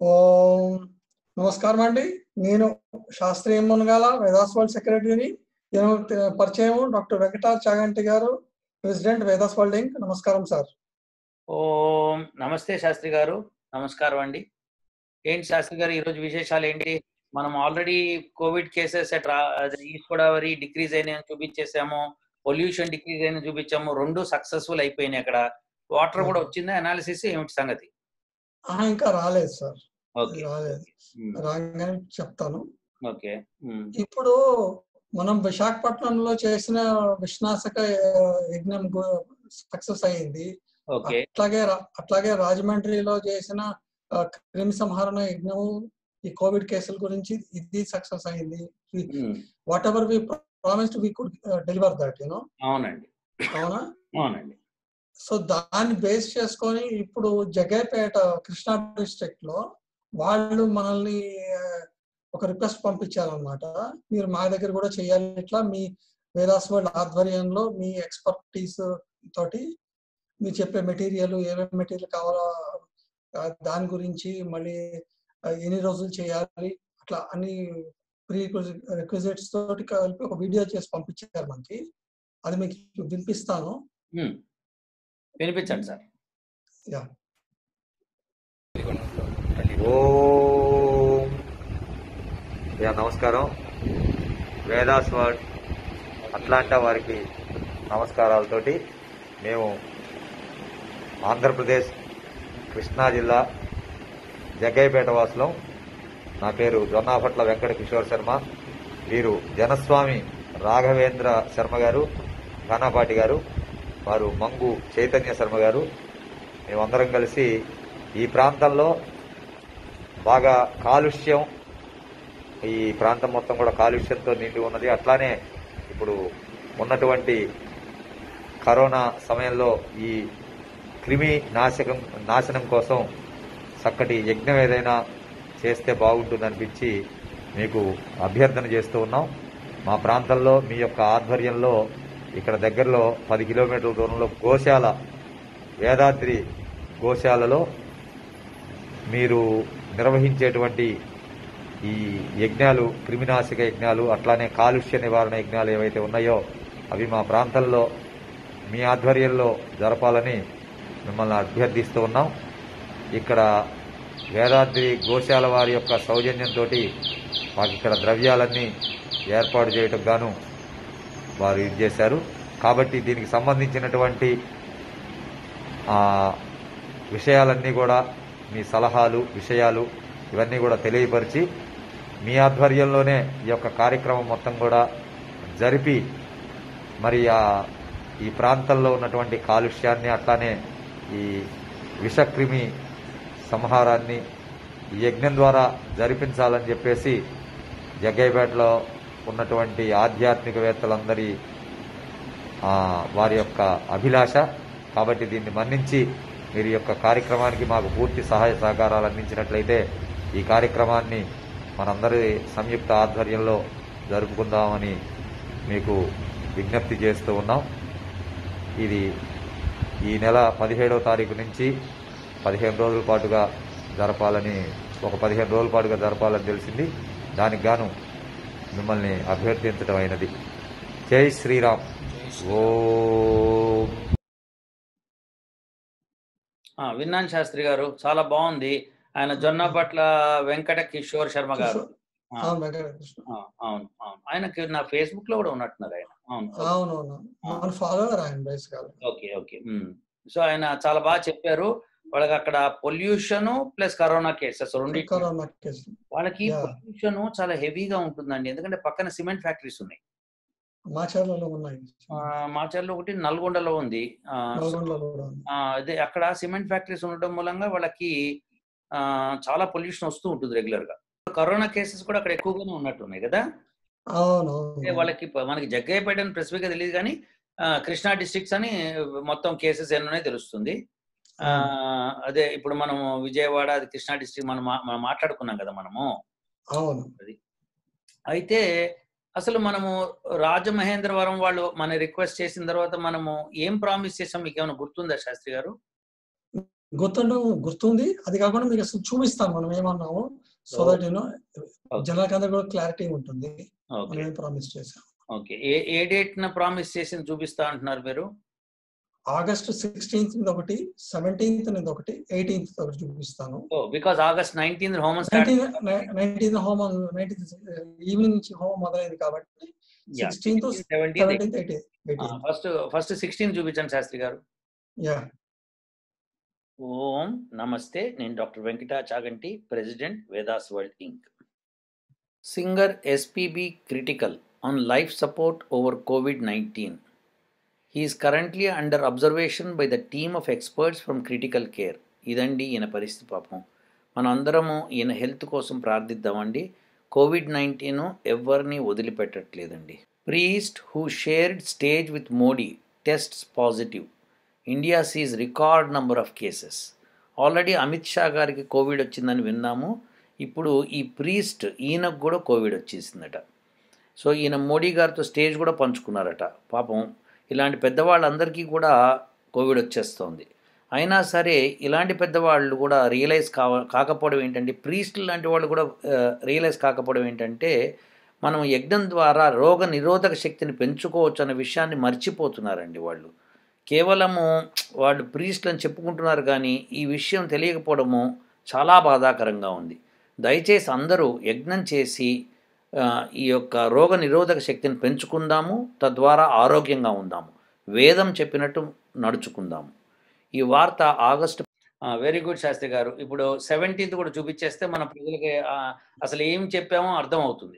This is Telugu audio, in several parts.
ఓం నమస్కారం అండి. నేను శాస్త్రి ఎం. మునగాల వేదాస్ వరల్డ్ సెక్రటరీని. నేను పరిచయం డాక్టర్ వెంకటాచ చాగంటి గారు, ప్రెసిడెంట్ వేదాస్ వరల్డ్ ఇంక్. నమస్కారం సార్. ఓం నమస్తే శాస్త్రి గారు. నమస్కారం అండి. ఏంటి శాస్త్రి గారు ఈరోజు విశేషాలు ఏంటి? మనం already COVID cases East Godavari decrease అయినాయని చూపించేసాము, పొల్యూషన్ డిక్రీజ్ అయిన చూపించాము, రెండు సక్సెస్ఫుల్ అయిపోయినాయి. అక్కడ వాటర్ కూడా వచ్చిందా? అనాలిసిస్ ఏమిటి సంగతి? ఇంకా రాలేదు సార్. ఓకే, రాలేదు. రాగానే చెప్తాను. ఓకే. ఇప్పుడు మనం విశాఖపట్నంలో చేసిన విష్ణాశక యజ్ఞం సక్సెస్ అయ్యింది. ఓకే, అట్లాగే రాజమండ్రిలో చేసిన క్రిమి సంహరణ యజ్ఞం ఈ కోవిడ్ కేసుల గురించి ఇది సక్సెస్ అయింది. Whatever we promised we could deliver that, అవునండి. అవునా? అవునండి. సో దాన్ని బేస్ చేసుకొని ఇప్పుడు జగ్గయ్యపేట కృష్ణా డిస్ట్రిక్ట్ లో వాళ్ళు మనల్ని ఒక రిక్వెస్ట్ పంపించారనమాట. మీరు మా దగ్గర కూడా చేయాలి, ఇట్లా మీ వేదాస్ వరల్డ్ ఆధ్వర్యంలో మీ ఎక్స్పర్టీస్ తోటి మీరు చెప్పే మెటీరియల్, ఏమేమి మెటీరియల్ కావాలో దాని గురించి, మళ్ళీ ఎన్ని రోజులు చేయాలి, అట్లా అన్ని ప్రీ రిక్విజిట్స్ తోటి కలిపి ఒక వీడియో చేసి పంపించారు మనకి. అది మీకు వినిపిస్తాను. వినిపించండి సార్. నమస్కారం. వేదాస్ వరల్డ్ అట్లాంటా వారికి నమస్కారాలతోటి మేము ఆంధ్రప్రదేశ్ కృష్ణా జిల్లా జగ్గయ్యపేట వాసులం. నా పేరు జొన్నాపట్ల వెంకట కిషోర్ శర్మ. వీరు జనస్వామి రాఘవేంద్ర శర్మ గారు, ఘనపాటి గారు, వారు మంగు చైతన్య శర్మ గారు. మేమందరం కలిసి ఈ ప్రాంతంలో బాగా కాలుష్యం, ఈ ప్రాంతం మొత్తం కూడా కాలుష్యంతో నిండి ఉన్నది. అట్లానే ఇప్పుడు ఉన్నటువంటి కరోనా సమయంలో ఈ క్రిమి నాశనం కోసం చక్కటి యజ్ఞం ఏదైనా చేస్తే బాగుంటుందనిపించి మీకు అభ్యర్థన చేస్తూ ఉన్నాం. మా ప్రాంతంలో మీ యొక్క ఆధ్వర్యంలో ఇక్కడ దగ్గరలో 10 కిలోమీటర్ల దూరంలో గోశాల, వేదాద్రి గోశాలలో మీరు నిర్వహించేటువంటి ఈ యజ్ఞాలు, క్రిమినాశక యజ్ఞాలు, అట్లానే కాలుష్య నివారణ యజ్ఞాలు ఏవైతే ఉన్నాయో అవి మా ప్రాంతంలో మీ ఆధ్వర్యంలో జరపాలని మిమ్మల్ని అభ్యర్థిస్తూ ఉన్నాం. ఇక్కడ వేదాద్రి గోశాల వారి యొక్క సౌజన్యంతో మాకు ఇక్కడ ద్రవ్యాలన్నీ ఏర్పాటు చేయటం గాను వారు ఇది చేశారు. కాబట్టి దీనికి సంబంధించినటువంటి విషయాలన్నీ కూడా, మీ సలహాలు, విషయాలు ఇవన్నీ కూడా తెలియపరిచి మీ ఆధ్వర్యంలోనే ఈ యొక్క కార్యక్రమం మొత్తం కూడా జరిపి మరి ఈ ప్రాంతంలో ఉన్నటువంటి కాలుష్యాన్ని, అట్లానే ఈ విషక్రిమి సంహారాన్ని ఈ యజ్ఞం ద్వారా జరిపించాలని చెప్పేసి జగ్గయ్యపేటలో ఉన్నటువంటి ఆధ్యాత్మికవేత్తలందరి వారి యొక్క అభిలాష. కాబట్టి దీన్ని మన్నించి మీరు యొక్క కార్యక్రమానికి మాకు పూర్తి సహాయ సహకారాలు అందించినట్లయితే ఈ కార్యక్రమాన్ని మనందరి సంయుక్త ఆధ్వర్యంలో జరుపుకుందామని మీకు విజ్ఞప్తి చేస్తూ ఉన్నాం. ఇది ఈ నెల 17వ తారీఖు నుంచి 15 రోజుల పాటుగా జరపాలని, ఒక 15 రోజుల పాటుగా జరపాలని తెలిసింది. దానికి గాను మిమ్మల్ని అభ్యర్థించడం అయినది. జై శ్రీరామ్. విన్నాను శాస్త్రి గారు, చాలా బాగుంది. ఆయన జొన్నపట్ల వెంకట కిషోర్ శర్మ గారు. అవును అవును, ఆయనకి నా ఫేస్బుక్ లో కూడా ఉన్నట్టున్నారు ఆయన. Okay okay. సో ఆయన చాలా బాగా చెప్పారు. వాళ్ళకి అక్కడ పొల్యూషన్ ప్లస్ కరోనా కేసెస్ రెండు. వాళ్ళకి పొల్యూషన్ చాలా హెవీగా ఉంటుందండి, ఎందుకంటే పక్కన సిమెంట్ ఫ్యాక్టరీస్ ఉన్నాయి. మాచర్లో ఒకటి, నల్గొండలో ఉంది. అదే అక్కడ సిమెంట్ ఫ్యాక్టరీస్ ఉండడం మూలంగా వాళ్ళకి చాలా పొల్యూషన్ వస్తూ ఉంటుంది రెగ్యులర్ గా. కరోనా కేసెస్ కూడా అక్కడ ఎక్కువగానే ఉన్నట్టున్నాయి కదా. వాళ్ళకి మనకి జగ్గయ్యపేట అని స్పెసిఫిక్ గా తెలియదు, కానీ కృష్ణా డిస్ట్రిక్ట్స్ అని మొత్తం కేసెస్ ఎన్నున్నాయి తెలుస్తుంది. అదే ఇప్పుడు మనము విజయవాడ, అది కృష్ణా డిస్ట్రిక్ట్ మనం మాట్లాడుకున్నాం కదా మనము. అది అయితే అసలు మనము రాజమహేంద్రవరం వాళ్ళు మన రిక్వెస్ట్ చేసిన తర్వాత మనము ఏం ప్రామిస్ చేసాం, మీకు ఏమైనా గుర్తుందా శాస్త్రి గారు? గుర్తుంది. అది కాకుండా మీకు అసలు చూపిస్తాం మనం ఏమన్నాము. సో దట్ జనాలకి అందరూ కూడా క్లారిటీ ఉంటుంది. మనం ఏం ప్రామిస్ చేసాం. ఓకే. ఏ డేట్ న ప్రామిస్ చేసింది చూపిస్తా అంటున్నారు మీరు? ఆగస్ట్ 16th మీద ఒకటి, 17th మీద ఒకటి, 18th ఒకటి చూపిస్తాను. బికాజ్ ఆగస్ట్ 19th హోమం 19th హోమం 19th ఈవినింగ్ నుంచి హోమం మొదలైంది కాబట్టి 16th 17th 18th ఫస్ట్ 16 చూపించండి శాస్త్రి గారు. యా. ఓం నమస్తే. నేను doctor Venkata Chaganti, president Vedas World Inc. Singer SPB critical on life support over COVID-19. He is currently under observation by the team of experts from critical care. ఇదండి ఈయన పరిస్థితి. పాపం మనం అందరము ఈయన హెల్త్ కోసం ప్రార్థిద్దామండి. COVID-19 ఎవరిని వదిలిపెట్టట్లేదండి. Priest who shared stage with Modi tests positive. India sees record number of cases. Already Amit Shah గారికి కోవిడ్ వచ్చిందని విన్నాము. ఇప్పుడు ఈ ప్రీస్ట్ ఈయనకు కూడా కోవిడ్ వచ్చేసిందట. సో ఈయన మోడీ గారితో స్టేజ్ కూడా పంచుకున్నారట. పాపం ఇలాంటి పెద్దవాళ్ళందరికీ కూడా కోవిడ్ వచ్చేస్తోంది. అయినా సరే ఇలాంటి పెద్దవాళ్ళు కూడా రియలైజ్ కాకపోవడం ఏంటంటే, ప్రీస్టులు లాంటి వాళ్ళు కూడా రియలైజ్ కాకపోవడం ఏంటంటే, మనం యజ్ఞం ద్వారా రోగ నిరోధక శక్తిని పెంచుకోవచ్చు అనే విషయాన్ని మర్చిపోతున్నారండి వాళ్ళు. కేవలము వాళ్ళు ప్రీస్టులు అని చెప్పుకుంటున్నారు కానీ ఈ విషయం తెలియకపోవడము చాలా బాధాకరంగా ఉంది. దయచేసి అందరూ యజ్ఞం చేసి ఈ యొక్క రోగ నిరోధక శక్తిని పెంచుకుందాము, తద్వారా ఆరోగ్యంగా ఉందాము, వేదం చెప్పినట్టు నడుచుకుందాము. ఈ వార్త ఆగస్టు. వెరీ గుడ్ శాస్త్రి గారు. ఇప్పుడు 17th కూడా చూపించేస్తే మన ప్రజలకి అసలు ఏం చెప్పామో అర్థం అవుతుంది.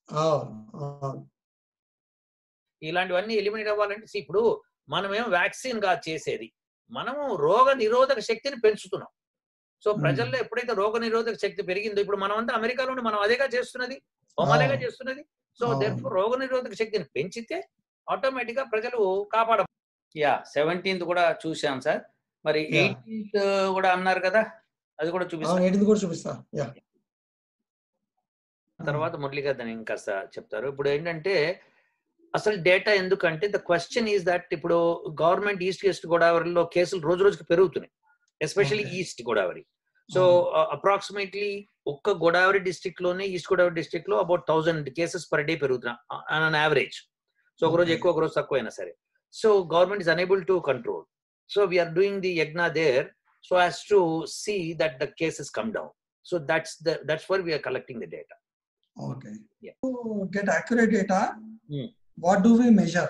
ఇలాంటివన్నీ ఎలిమినేట్ అవ్వాలంటే ఇప్పుడు మనమేం వ్యాక్సిన్ కాదు చేసేది, మనము రోగ నిరోధక శక్తిని పెంచుతున్నాం. సో ప్రజల్లో ఎప్పుడైతే రోగ నిరోధక శక్తి పెరిగిందో, ఇప్పుడు మనం అంతా అమెరికాలో మనం అదేగా చేస్తున్నది, హోమాలేగా చేస్తున్నది. సో దెర్ఫోర్ రోగ నిరోధక శక్తిని పెంచితే ఆటోమేటిక్ గా ప్రజలు కాపాడ. 17th కూడా చూసాం సార్. మరి 18th కూడా అన్నారు కదా, అది కూడా చూపిస్తాం. తర్వాత మురళి గారు దాన్ని ఇంకా చెప్తారు. ఇప్పుడు ఏంటంటే అసలు డేటా ఎందుకంటే ద క్వశ్చన్ ఈజ్ దట్ ఇప్పుడు గవర్నమెంట్ ఈస్ట్ గోదావరిలో కేసులు రోజు రోజుకి పెరుగుతున్నాయి, especially East Godavari. So approximately ఒక్క గోదావరి డిస్ట్రిక్ట్ లోనే, ఈస్ట్ గోదావరి డిస్ట్రిక్ట్ లో అబౌట్ 1000 కేసెస్ పర్ డే పెరుగుతున్నాయి ఆన్ యావరేజ్. సో ఒక రోజు ఎక్కువ, ఒక రోజు తక్కువ అయినా సరే. So government is unable to control. So we are doing the yagna there so as to see that the cases come down. So that's where we are collecting the data. Okay. Yeah. To get accurate data, what do we measure?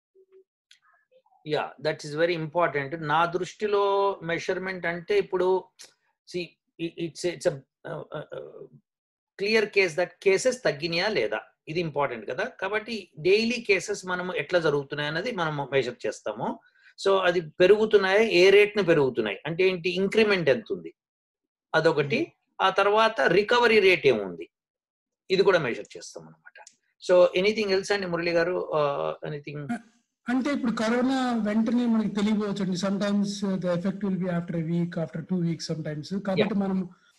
Yeah, that is very important. నా దృష్టిలో మెజర్మెంట్ అంటే ఇప్పుడు see it's a clear case that cases తగ్గినాయా లేదా, ఇది ఇంపార్టెంట్ కదా. కాబట్టి డైలీ కేసెస్ మనం ఎట్లా జరుగుతున్నాయి అన్నది మనం మెజర్ చేస్తాము. సో అది పెరుగుతున్నాయా, ఏ రేట్ని పెరుగుతున్నాయి అంటే ఏంటి, ఇంక్రిమెంట్ ఎంత ఉంది అదొకటి. ఆ తర్వాత రికవరీ రేట్ ఏముంది, ఇది కూడా మెజర్ చేస్తాం అనమాట. సో ఎనీథింగ్ ఎల్స్ అండి మురళి గారు? ఎనీథింగ్ అంటే ఇప్పుడు కరోనా వెంటనే మనకి తెలియవచ్చు. Sometimes the effect will be after a week, after 2 weeks sometimes. కాబట్టి మనం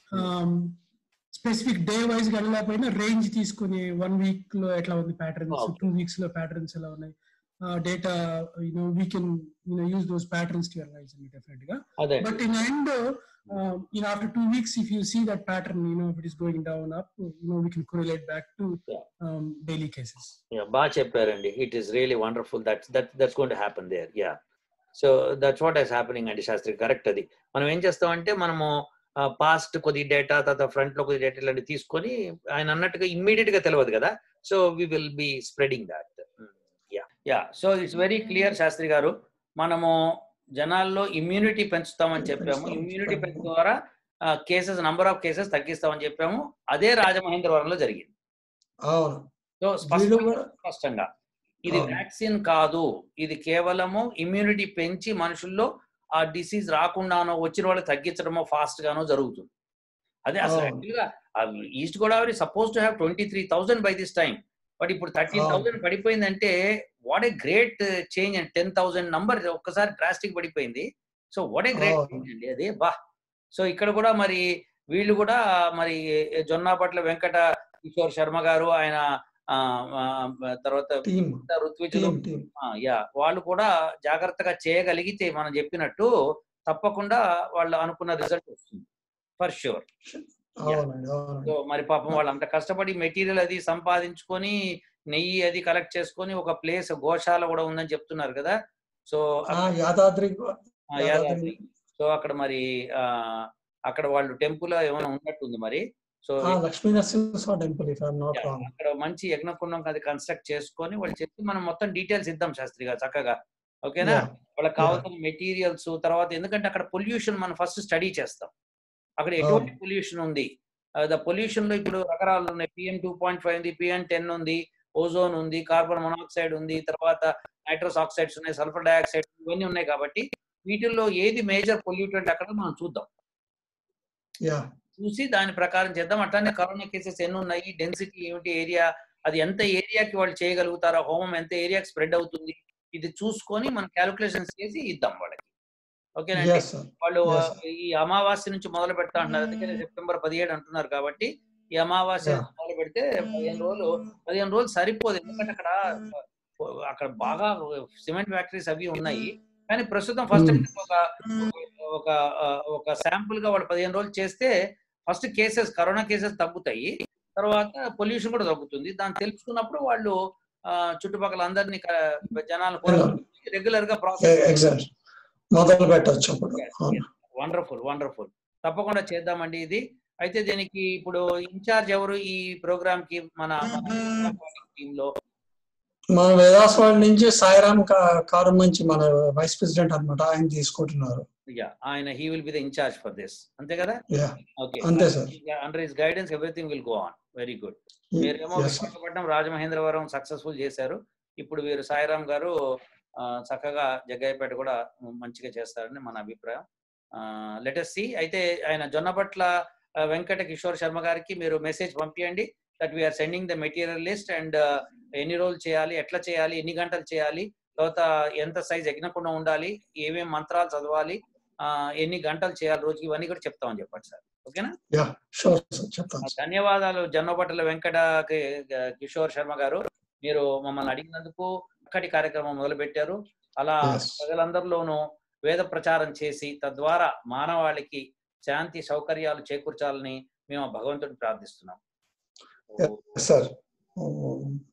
స్పెసిఫిక్ డే వైజ్ గా వెళ్ళకపోయినా రేంజ్ తీసుకుని 1 week లో ఎట్లా ఉంది ప్యాటర్న్స్, 2 weeks లో ప్యాటర్న్స్ ఎలా ఉన్నాయి, data, we can use those patterns to analyze it definitely. But in end, after 2 weeks, if you see that pattern, if it is going down, up, we can correlate back to daily cases. Yeah, ba chepparandi. It is really wonderful. That's going to happen there. Yeah. So that's what is happening, and Shastri correct adi. Manam em chestam ante manamu past kodi data tata front lo kodi data ilandi తీసుకొని ఆయన అన్నట్టుగా ఇమ్మీడియట్ గా తెలియదు కదా. So we will be spreading that. So it's very clear Shastri గారు. మనము జనాల్లో ఇమ్యూనిటీ పెంచుతామని చెప్పాము, ఇమ్యూనిటీ పెంచడం ద్వారా కేసెస్, నంబర్ ఆఫ్ కేసెస్ తగ్గిస్తామని చెప్పాము. అదే రాజమహేంద్రవరంలో జరిగింది. సో స్పష్టంగా ఇది వ్యాక్సిన్ కాదు, ఇది కేవలము ఇమ్యూనిటీ పెంచి మనుషుల్లో ఆ డిసీజ్ రాకుండానో వచ్చిన వాళ్ళు తగ్గించడమో ఫాస్ట్ గానో జరుగుతుంది. అదే అసలు యాక్చువల్గా East Godavari suppose to have 23,000 by this time, but ఇప్పుడు 13,000 పడిపోయిందంటే what a great change and 10,000 number ఒక్కసారి డ్రాస్టిక్ పడిపోయింది. So what a great change అండి అదే బా. సో ఇక్కడ కూడా మరి వీళ్ళు కూడా మరి జొన్నాపట్ల వెంకట కిషోర్ శర్మ గారు, ఆయన తర్వాత ఋత్విజులు, వాళ్ళు కూడా జాగ్రత్తగా చేయగలిగితే మనం చెప్పినట్టు తప్పకుండా వాళ్ళు అనుకున్న రిజల్ట్ వస్తుంది ఫర్ ష్యూర్. సో మరి పాపం వాళ్ళు అంత కష్టపడి మెటీరియల్ అది సంపాదించుకొని నెయ్యి అది కలెక్ట్ చేసుకొని ఒక ప్లేస్ గోశాల కూడా ఉందని చెప్తున్నారు కదా. సో యాదాద్రి. సో అక్కడ మరి అక్కడ వాళ్ళు టెంపుల్ ఏమైనా ఉన్నట్టుంది మరి. సో లక్ష్మీ నరసింహ టెంపుల్ అక్కడ మంచి యజ్ఞకుండం అది కన్స్ట్రక్ట్ చేసుకొని వాళ్ళు చెప్పి మనం మొత్తం డీటెయిల్స్ ఇద్దాం శాస్త్రి గారు చక్కగా. ఓకేనా? వాళ్ళకి కావాల్సిన మెటీరియల్స్ తర్వాత ఎందుకంటే అక్కడ పొల్యూషన్ మనం ఫస్ట్ స్టడీ చేస్తాం. అక్కడ ఎటువంటి పొల్యూషన్ ఉంది, పొల్యూషన్ లో ఇప్పుడు రకరాలు ఉన్నాయి. PM 2.5 ఉంది, PM 10 ఉంది, ఓజోన్ ఉంది, కార్బన్ మొనాక్సైడ్ ఉంది, తర్వాత నైట్రస్ ఆక్సైడ్స్ ఉన్నాయి, సల్ఫర్ డైఆక్సైడ్ ఇవన్నీ ఉన్నాయి. కాబట్టి వీటిల్లో ఏది మేజర్ పొల్యూటెంట్ అక్కడ మనం చూద్దాం, చూసి దాని ప్రకారం చేద్దాం. అట్లానే కరోనా కేసెస్ ఎన్ని ఉన్నాయి, డెన్సిటీ ఏమిటి, ఏరియా అది ఎంత ఏరియాకి వాళ్ళు చేయగలుగుతారా, హోమం ఎంత ఏరియాకి స్ప్రెడ్ అవుతుంది, ఇది చూసుకొని మనం క్యాలిక్యులేషన్స్ చేసి ఇద్దాం వాళ్ళకి. ఓకేనండి? వాళ్ళు ఈ అమావాస్య నుంచి మొదలు పెడతా అంటున్నారు, అందుకనే సెప్టెంబర్ 17 అంటున్నారు. కాబట్టి ఈ అమావాస్య మొదలు పెడితే 15 రోజులు సరిపోదు. ఎందుకంటే అక్కడ బాగా సిమెంట్ ఫ్యాక్టరీస్ అవి ఉన్నాయి. కానీ ప్రస్తుతం ఫస్ట్ ఒక శాంపుల్ గా వాళ్ళు 15 రోజులు చేస్తే ఫస్ట్ కరోనా కేసెస్ తగ్గుతాయి, తర్వాత పొల్యూషన్ కూడా తగ్గుతుంది. దాన్ని తెలుసుకున్నప్పుడు వాళ్ళు చుట్టుపక్కల అందరినీ జనాలు కూడా రెగ్యులర్ గా ప్రాసెస్ మొదలు పెట్టచ్చు. వండర్ఫుల్. తప్పకుండా చేద్దామండి ఇది. అయితే దీనికి ఇప్పుడు ఇన్ఛార్జ్ ఎవరు ఈ ప్రోగ్రామ్ కి? మన టీమ్ లో మన వేదాస్వామి నుంచి సాయిరామ్ కారు మంచి మన వైస్ ప్రెసిడెంట్ అన్నమాట, ఆయన తీసుకుంటున్నారు. ఆయన he will be the in charge for this, అంతే కదా? ఓకే, అంతే sir. Under his guidance everything will go on. Very good. మీరేమో విశాఖపట్నం, రాజమహేంద్రవరం సక్సెస్ఫుల్ చేశారు. ఇప్పుడు వీరు సాయిరామ్ గారు చక్కగా జగ్గయ్యపేట కూడా మంచిగా చేస్తారని మన అభిప్రాయం. Let us see. అయితే ఆయన జొన్నపట్ల వెంకట కిషోర్ శర్మ గారికి మీరు మెసేజ్ పంపించండి that we are sending the material list and ఎన్ని రోజులు చేయాలి, ఎట్లా చేయాలి, ఎన్ని గంటలు చేయాలి, తర్వాత ఎంత సైజ్ యజ్ఞకుండం ఉండాలి, ఏమేమి మంత్రాలు చదవాలి, ఎన్ని గంటలు చేయాలి రోజుకి, ఇవన్నీ కూడా చెప్తామని చెప్పండి సార్. ఓకేనా? ధన్యవాదాలు జొన్నపట్ల వెంకట కిషోర్ శర్మ గారు. మీరు మమ్మల్ని అడిగినందుకు చక్కటి కార్యక్రమం మొదలు పెట్టారు. అలా ప్రజలందరిలోనూ వేద ప్రచారం చేసి తద్వారా మానవాళికి శాంతి సౌకర్యాలు చేకూర్చాలని మేము భగవంతుడిని ప్రార్థిస్తున్నాం.